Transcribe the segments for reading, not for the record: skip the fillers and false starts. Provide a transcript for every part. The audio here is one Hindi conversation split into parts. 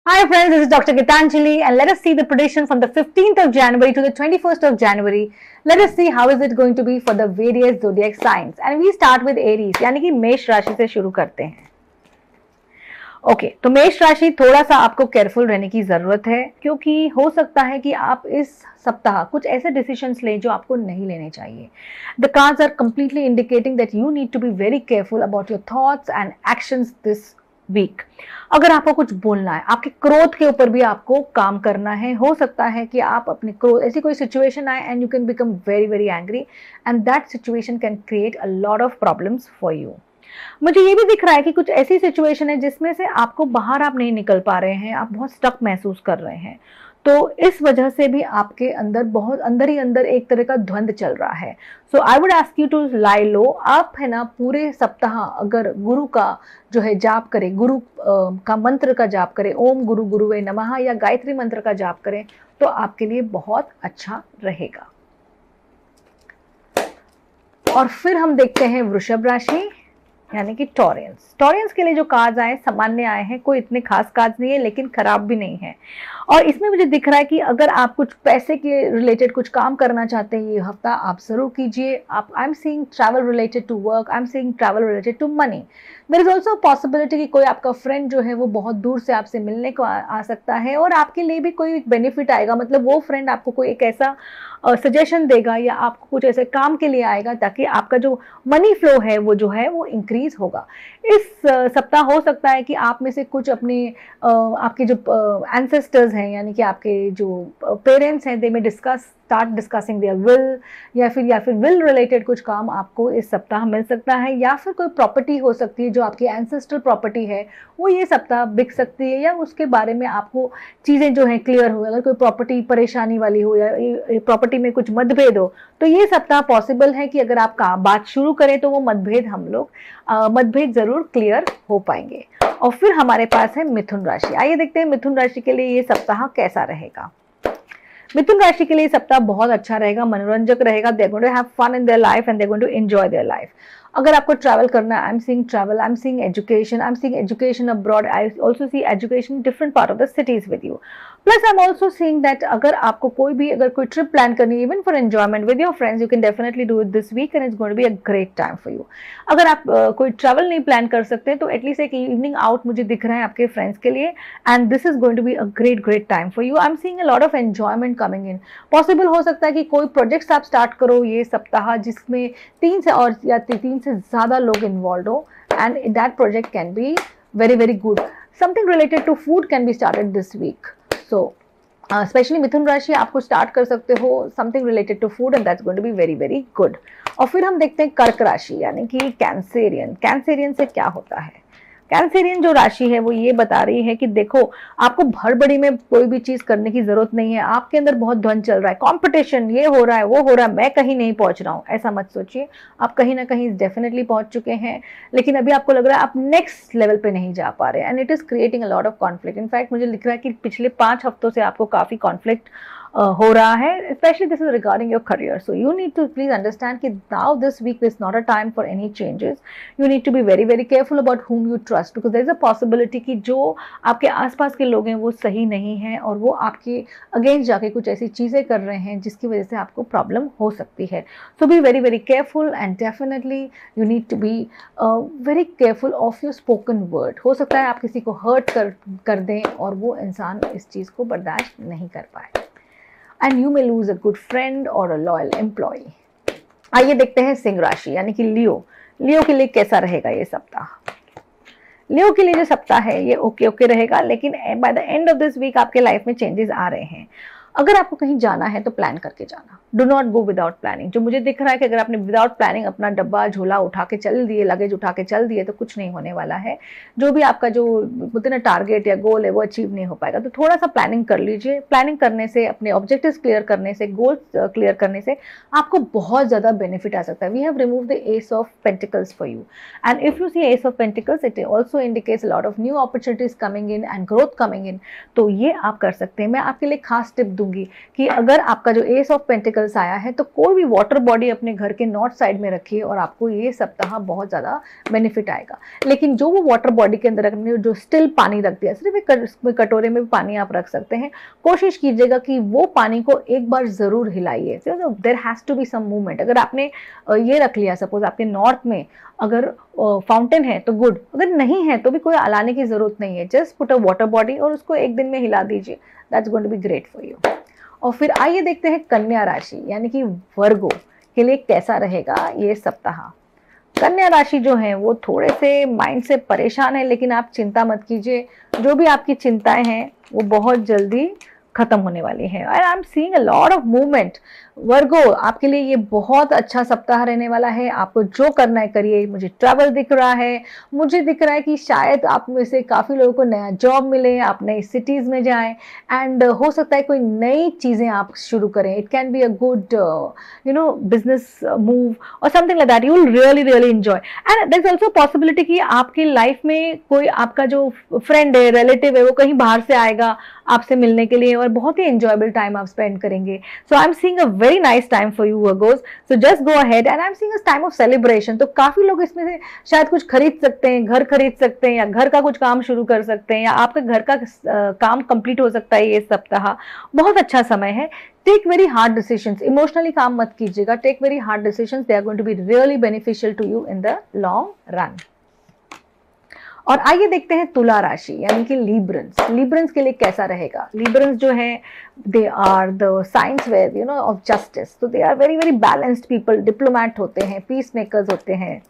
Hi friends, this is Dr. Gitanjali and let us see the prediction from the 15th of January to the 21st of January. Let us see how is it going to be for the various zodiac signs and we start with Aries यानी कि मेष राशि से शुरू करते हैं। ओके, तो मेष राशि थोड़ा सा आपको केयरफुल रहने की जरूरत है क्योंकि हो सकता है कि आप इस सप्ताह कुछ ऐसे डिसीजंस लें जो आपको नहीं लेने चाहिए। The cards are completely indicating that you need to be very careful about your thoughts and actions this week. अगर आपको कुछ बोलना है, आपके क्रोध के ऊपर भी आपको काम करना है। हो सकता है कि आप अपने क्रोध, ऐसी कोई सिचुएशन आए and you can become very very angry and that situation can create a lot of problems for you. मुझे ये भी दिख रहा है कि कुछ ऐसी सिचुएशन है जिसमें से आपको बाहर आप नहीं निकल पा रहे हैं, आप बहुत स्टक महसूस कर रहे हैं, तो इस वजह से भी आपके अंदर बहुत अंदर ही अंदर एक तरह का द्वंद चल रहा है। So I would ask you to lie low. आप है ना पूरे सप्ताह अगर गुरु का जो है जाप करें, गुरु का मंत्र का जाप करें, ओम गुरु गुरुवे नमः या गायत्री मंत्र का जाप करें तो आपके लिए बहुत अच्छा रहेगा। और फिर हम देखते हैं वृषभ राशि यानी कि टॉरियंस। टॉरियंस के लिए जो कार्ड्स आए सामान्य आए हैं, कोई इतने खास कार्ड्स नहीं है लेकिन खराब भी नहीं है। और इसमें मुझे दिख रहा है कि अगर आप कुछ पैसे के रिलेटेड कुछ काम करना चाहते हैं ये हफ्ता आप जरूर कीजिए। आप I am seeing travel related to work, I am seeing travel related to money. There is also possibility कि कोई आपका फ्रेंड जो है वो बहुत दूर से आपसे मिलने को आ सकता है और आपके लिए भी कोई बेनिफिट आएगा। मतलब वो फ्रेंड आपको कोई एक ऐसा सजेशन देगा या आपको कुछ ऐसे काम के लिए आएगा ताकि आपका जो मनी फ्लो है वो जो है वो इंक्रीज होगा। इस सप्ताह हो सकता है कि आप में से कुछ अपने आपके जो एंसेस्टर्स हैं यानी कि आपके जो पेरेंट्स हैं, दे में स्टार्ट डिस्कसिंग देयर विल या फिर विल रिलेटेड कुछ काम आपको इस सप्ताह मिल सकता है। या फिर कोई प्रॉपर्टी हो सकती है जो आपकी एंसेस्ट्रल प्रॉपर्टी है वो ये सप्ताह बिक सकती है या उसके बारे में आपको चीज़ें जो हैं क्लियर हो। अगर कोई प्रॉपर्टी परेशानी वाली हो या प्रॉपर्टी में कुछ मतभेद हो तो ये सप्ताह पॉसिबल है कि अगर आप बात शुरू करें तो वो मतभेद जरूर क्लियर हो पाएंगे। और फिर हमारे पास है मिथुन राशि। आइए देखते हैं मिथुन राशि के लिए ये सप्ताह कैसा रहेगा। मिथुन राशि के लिए सप्ताह बहुत अच्छा रहेगा, मनोरंजक रहेगा। They are going to have fun in their life and they are going to enjoy their life. अगर आपको ट्रैवल करना है, I am seeing travel, I am seeing education, I am seeing education abroad, I also see education different part of the cities with you. Plus I am also seeing that अगर आपको अगर कोई ट्रिप प्लान करनी है even for enjoyment with your friends, you can definitely do it this week and it's going to be a great time for you. अगर आप कोई ट्रैवल नहीं प्लान कर सकते तो एटलीस्ट एक इवनिंग आउट मुझे दिख रहा है आपके फ्रेंड्स के लिए and this is going to be a great time for you. I am seeing a lot of enjoyment coming in. Possible हो सकता है कि कोई प्रोजेक्ट्स आप स्टार्ट करो ये सप्ताह जिसमें 3 से ज़्यादा लोग involved हो and that project can be very very good. Something related to food can be started this week. So specially मिथुन राशि आपको स्टार्ट कर सकते हो something related to food and that's going to be very very good. और फिर हम देखते हैं कर्क राशि यानी कि कैंसेरियन। कैंसेरियन से क्या होता है? कैंसेरियन जो राशि है वो ये बता रही है कि देखो आपको भड़बड़ी में कोई भी चीज करने की जरूरत नहीं है। आपके अंदर बहुत द्वंद चल रहा है, कंपटीशन, ये हो रहा है वो हो रहा है, मैं कहीं नहीं पहुंच रहा हूँ, ऐसा मत सोचिए। आप कहीं ना कहीं डेफिनेटली पहुंच चुके हैं लेकिन अभी आपको लग रहा है आप नेक्स्ट लेवल पे नहीं जा पा रहे and it is creating a lot of conflict. In fact मुझे लिख रहा है कि पिछले 5 हफ्तों से आपको काफी कॉन्फ्लिक्ट हो रहा है, specially this is regarding your career. So you need to please understand कि now this week is not a time for any changes. You need to be very very careful about whom you trust because there is a possibility कि जो आपके आसपास के लोग हैं वो सही नहीं हैं और वो आपके अगेंस्ट जाके कुछ ऐसी चीज़ें कर रहे हैं जिसकी वजह से आपको प्रॉब्लम हो सकती है। So be very very careful and definitely you need to be very careful of your spoken word. हो सकता है आप किसी को हर्ट कर दें और वो इंसान इस चीज़ को बर्दाश्त नहीं कर पाए and you may lose a good friend और अ लॉयल एम्प्लॉय। आइए देखते हैं सिंह राशि यानी कि लियो। लियो के लिए कैसा रहेगा ये सप्ताह? लियो के लिए जो सप्ताह है ये ओके रहेगा लेकिन by the end of this week आपके लाइफ में चेंजेस आ रहे हैं। अगर आपको कहीं जाना है तो प्लान करके जाना, do not go without planning. जो मुझे दिख रहा है कि अगर आपने विदाउट प्लानिंग अपना डब्बा झोला उठा के चल दिए, लगेज उठा के चल दिए तो कुछ नहीं होने वाला है। जो भी आपका जो बोलते ना टारगेट या गोल है वो अचीव नहीं हो पाएगा। तो थोड़ा सा प्लानिंग कर लीजिए। प्लानिंग करने से, अपने ऑब्जेक्टिव्स क्लियर करने से, गोल्स क्लियर करने से आपको बहुत ज़्यादा बेनिफिट आ सकता है। We have remove the ace of pentacles for you and if you see ace of pentacles it also indicates lot of new opportunities coming in and growth coming in. तो ये आप कर सकते हैं। मैं आपके लिए खास टिप दूंगी कि अगर आपका जो एस ऑफ पेंटिकल्स आया है तो कोई भी वाटर बॉडी अपने घर के नॉर्थ साइड में रखिए और आपको ये सप्ताह बहुत ज़्यादा बेनिफिट आएगा। लेकिन जो वो वाटर बॉडी के अंदर रखने जो स्टिल पानी रख दिया, सिर्फ एक कटोरे में भी पानी आप रख सकते हैं, कोशिश कीजिएगा कि वो पानी को एक बार ज़रूर हिलाइए। There has to be some movement. अगर आपने ये रख लिया, सपोज आपके नॉर्थ में अगर फाउंटेन है तो गुड, अगर नहीं है तो भी कोई अलाने की जरूरत नहीं है, just put a water body और उसको एक दिन में हिला दीजिए, that's going to be great for you. और फिर आइए देखते हैं कन्या राशि यानी कि वर्गो के लिए कैसा रहेगा ये सप्ताह। कन्या राशि जो है वो थोड़े से माइंड से परेशान है, लेकिन आप चिंता मत कीजिए, जो भी आपकी चिंताएं हैं वो बहुत जल्दी खत्म होने वाली है। And I am seeing a lot of movement. Virgo, आपके लिए ये बहुत अच्छा सप्ताह रहने वाला है। आपको जो करना है करिए। मुझे ट्रैवल दिख रहा है, मुझे दिख रहा है कि शायद आप में से काफ़ी लोगों को नया जॉब मिले, आप नई सिटीज़ में जाएं, एंड हो सकता है कोई नई चीज़ें आप शुरू करें। It can be a good business move और something like that, you will really really enjoy. And there is also possibility कि आपकी लाइफ में कोई आपका जो फ्रेंड है, रिलेटिव है, वो कहीं बाहर से आएगा आपसे मिलने के लिए और बहुत ही एंजॉयबल टाइम आप स्पेंड करेंगे। So I am seeing a very nice time for you Virgos, so just go ahead and I am seeing a time of celebration. तो काफी लोग इसमें से शायद कुछ खरीद सकते हैं, घर खरीद सकते हैं या घर का कुछ काम शुरू कर सकते हैं या आपका घर का काम कंप्लीट हो सकता है। ये सप्ताह बहुत अच्छा समय है। Take very hard decisions, emotionally काम मत कीजिएगा, take very hard decisions, they are going to be really beneficial to you in the long run. और आइए देखते हैं तुला राशि यानी कि लिब्रंस। लिब्रंस के लिए कैसा रहेगा। लिब्रंस जो है they are the signs where of justice, तो they are very very balanced people, diplomat होते हैं, पीस मेकर्स होते हैं।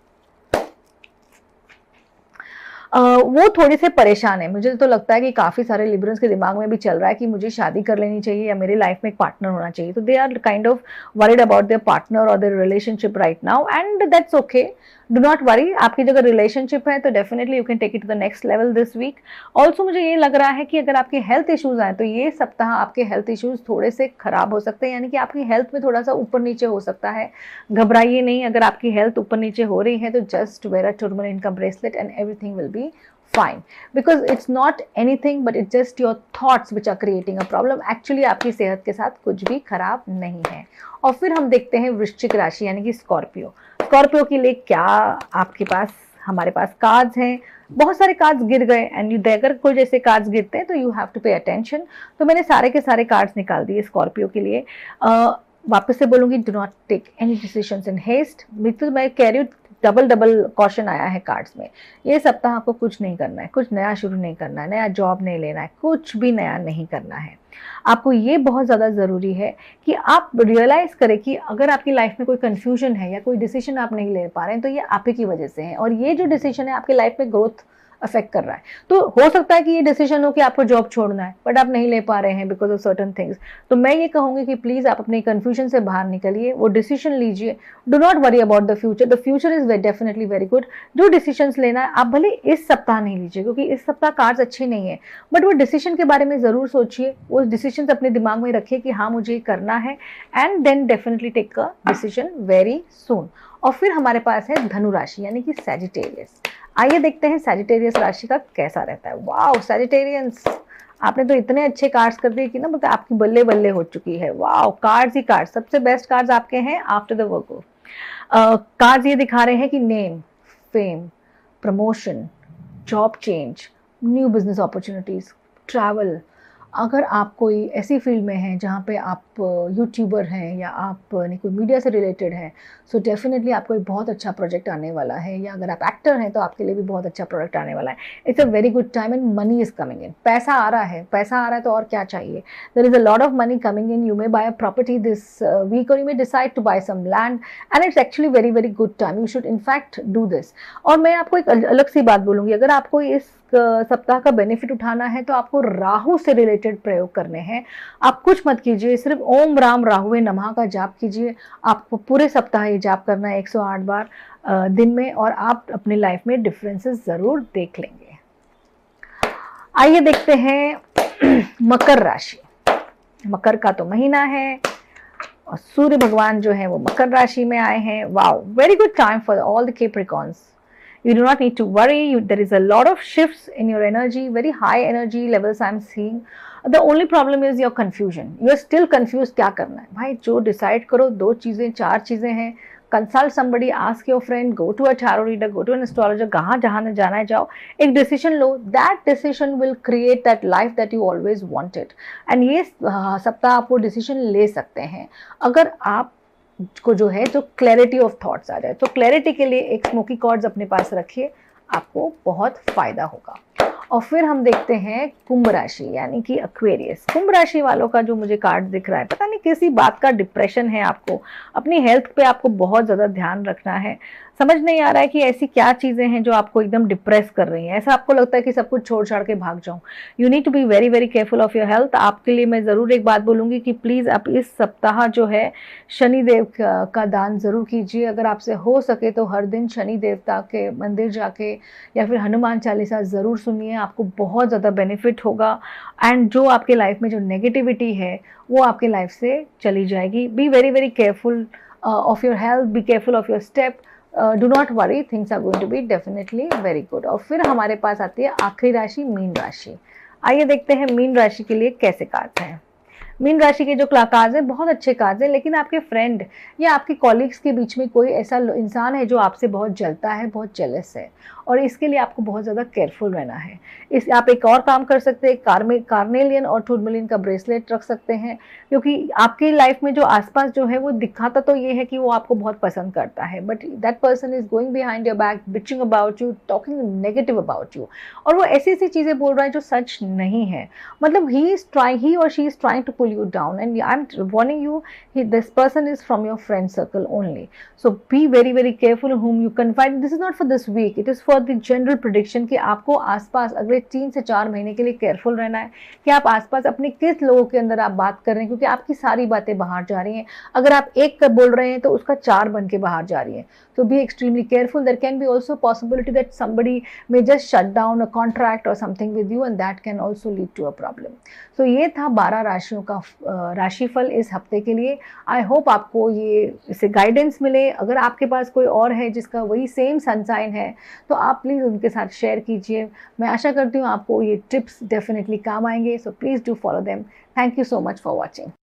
वो थोड़े से परेशान है। मुझे तो लगता है कि काफी सारे लिब्रंस के दिमाग में भी चल रहा है कि मुझे शादी कर लेनी चाहिए या मेरी लाइफ में एक पार्टनर होना चाहिए। तो they are kind of worried about their partner और their relationship right now, and that's okay, do not worry. आपकी जगह रिलेशनशिप है तो definitely you can take it to the next level this week. Also मुझे ये लग रहा है कि अगर आपके हेल्थ इश्यूज आए तो ये सप्ताह आपके हेल्थ इश्यूज थोड़े से खराब हो सकते हैं, यानी कि आपकी हेल्थ में थोड़ा सा ऊपर नीचे हो सकता है। घबराइए नहीं, अगर आपकी हेल्थ ऊपर नीचे हो रही है तो just wear a tourmaline income bracelet and everything will be fine, because it's not anything but it's just your thoughts which are creating a problem. Actually आपकी सेहत के साथ कुछ भी खराब नहीं है। और फिर हम देखते हैं वृश्चिक राशि यानी कि स्कॉर्पियो। स्कॉर्पियो के लिए क्या आपके पास, हमारे पास कार्ड्स हैं, बहुत सारे कार्ड्स गिर गए एंड यू अगर कोई जैसे कार्ड्स गिरते हैं तो you have to pay attention. तो मैंने सारे के सारे कार्ड्स निकाल दिए स्कॉर्पियो के लिए। वापस से बोलूंगी, do not take any decisions in haste. मैं कह रही हूँ डबल कॉशन आया है कार्ड्स में। ये सप्ताह आपको कुछ नहीं करना है, कुछ नया शुरू नहीं करना है, नया जॉब नहीं लेना है, कुछ भी नया नहीं करना है। आपको ये बहुत ज़्यादा ज़रूरी है कि आप रियलाइज़ करें कि अगर आपकी लाइफ में कोई कन्फ्यूजन है या कोई डिसीजन आप नहीं ले पा रहे हैं तो ये आप ही की वजह से है, और ये जो डिसीजन है आपकी लाइफ में ग्रोथ अफेक्ट कर रहा है। तो हो सकता है कि ये डिसीजन हो कि आपको जॉब छोड़ना है बट आप नहीं ले पा रहे हैं बिकॉज ऑफ सर्टन थिंग्स। तो मैं ये कहूँगी कि प्लीज़ आप अपने कन्फ्यूजन से बाहर निकलिए, वो डिसीजन लीजिए। Do not worry about the future is definitely very good. जो डिसीजंस लेना है आप भले इस सप्ताह नहीं लीजिए क्योंकि इस सप्ताह कार्ड्स अच्छे नहीं है, बट वो डिसीजन के बारे में ज़रूर सोचिए, वो डिसीजन अपने दिमाग में रखिए कि हाँ मुझे ये करना है, and then definitely take a decision very soon. और फिर हमारे पास है धनु राशि यानी कि सैजिटेरियस। आइए देखते हैं सैजिटेरियस राशि का कैसा रहता है। वाओ सैजिटेरियंस, आपने तो इतने अच्छे कार्ड्स कर दिए कि ना मतलब आपकी बल्ले बल्ले हो चुकी है। वाओ कार्ड्स ही कार्ड्स, सबसे बेस्ट कार्ड्स आपके हैं आफ्टर द वर्को। कार्ड्स ये दिखा रहे हैं कि name, fame, promotion, job change, new business opportunities, travel. अगर आप कोई ऐसी फील्ड में हैं जहाँ पे आप यूट्यूबर हैं या आप कोई मीडिया से रिलेटेड हैं, सो डेफिनेटली आपको एक बहुत अच्छा प्रोजेक्ट आने वाला है, या अगर आप एक्टर हैं तो आपके लिए भी बहुत अच्छा प्रोजेक्ट आने वाला है। It's a very good time and money is coming in. पैसा आ रहा है, पैसा आ रहा है तो और क्या चाहिए। There is a lot of money coming in. You may buy a property this week और you may decide to buy some land and it's actually very very good time. You should in fact do this. और मैं आपको एक अलग सी बात बोलूँगी, अगर आपको इस सप्ताह का बेनिफिट उठाना है तो आपको राहु से रिलेटेड प्रयोग करने हैं। आप कुछ मत कीजिए, सिर्फ ओम राम राहुवे नमः का जाप कीजिए। आपको पूरे सप्ताह ये जाप करना है 108 बार दिन में, और आप अपनी लाइफ में डिफरेंसेस जरूर देख लेंगे। आइए देखते हैं मकर राशि। मकर का तो महीना है और सूर्य भगवान जो है वो मकर राशि में आए हैं। Wow very good time for all the Capricorns. You do not need to worry. There is a lot of shifts in your energy, very high energy levels I'm seeing. The only problem is your confusion. You are still confused क्या करना है भाई, जो डिसाइड करो, 2 चीज़ें 4 चीज़ें हैं, consult somebody, ask your friend, go to a tarot reader, go to an astrologer, कहाँ जहाँ जाना है जाओ, एक डिसीजन लो. That decision will create that life that you always wanted. And ये सप्ताह आप वो डिसीजन ले सकते हैं अगर आप को जो है जो क्लैरिटी ऑफ थॉट्स आ जाए. तो क्लैरिटी के लिए एक स्मोकी कॉर्ड्स अपने पास रखिए, आपको बहुत फायदा होगा. और फिर हम देखते हैं कुंभ राशि यानी कि एक्वेरियस. कुंभ राशि वालों का जो मुझे कार्ड दिख रहा है, पता नहीं किसी बात का डिप्रेशन है आपको, अपनी हेल्थ पे आपको बहुत ज़्यादा ध्यान रखना है. समझ नहीं आ रहा है कि ऐसी क्या चीज़ें हैं जो आपको एकदम डिप्रेस कर रही हैं. ऐसा आपको लगता है कि सब कुछ छोड़ छाड़ के भाग जाऊं. You need to be very very careful of your health. आपके लिए मैं ज़रूर एक बात बोलूँगी कि प्लीज़ आप इस सप्ताह जो है शनि देव का दान ज़रूर कीजिए. अगर आपसे हो सके तो हर दिन शनि देवता के मंदिर जाके या फिर हनुमान चालीसा ज़रूर सुनिए, आपको बहुत ज़्यादा बेनिफिट होगा. एंड जो आपके लाइफ में जो नेगेटिविटी है वो आपके लाइफ से चली जाएगी. Be very very careful of your health, be careful of your step. Do not worry, things are going to be definitely very good. और फिर हमारे पास आती है आखिरी राशि, मीन राशि. आइए देखते हैं मीन राशि के लिए कैसे कार्ड हैं. मीन राशि के जो कार्ड हैं बहुत अच्छे कार्ड हैं, लेकिन आपके फ्रेंड या आपके कॉलीग्स के बीच में कोई ऐसा इंसान है जो आपसे बहुत जलता है, बहुत जेलस है, और इसके लिए आपको बहुत ज़्यादा केयरफुल रहना है. इस आप एक और काम कर सकते हैं, कार्नेलियन और टूरमलिन का ब्रेसलेट रख सकते हैं, क्योंकि आपकी लाइफ में जो आसपास जो है वो दिखाता तो ये है कि वो आपको बहुत पसंद करता है, but that person is going behind your back, bitching about you, talking negative about you, और वो ऐसी ऐसी चीज़ें बोल रहा है जो सच नहीं है. मतलब ही और she is trying to pull you down, and I'm warning you, this person is from your friend circle only, so be very very careful whom you confide. This is not for this week, it is for the general prediction कि आपको आसपास अगले 3 से 4 महीने के लिए केयरफुल रहना है कि आप आसपास अपने किस लोगों के अंदर आप बात कर रहे हैं, क्योंकि आपकी सारी बातें बाहर जा रही हैं. अगर आप एक का बोल रहे हैं तो उसका 4 बन के बाहर जा रही है. So be extremely careful. There can be also possibility that somebody may just shut down a contract or something with you, and that can also lead to a problem. So ये था 12 राशियों का राशिफल इस हफ्ते के लिए. आई होप आपको ये इससे गाइडेंस मिले. अगर आपके पास कोई और है जिसका वही सेम सनसाइन है तो आप प्लीज़ उनके साथ शेयर कीजिए. मैं आशा करती हूँ आपको ये टिप्स डेफिनेटली काम आएंगे. So please do follow them. Thank you so much for watching.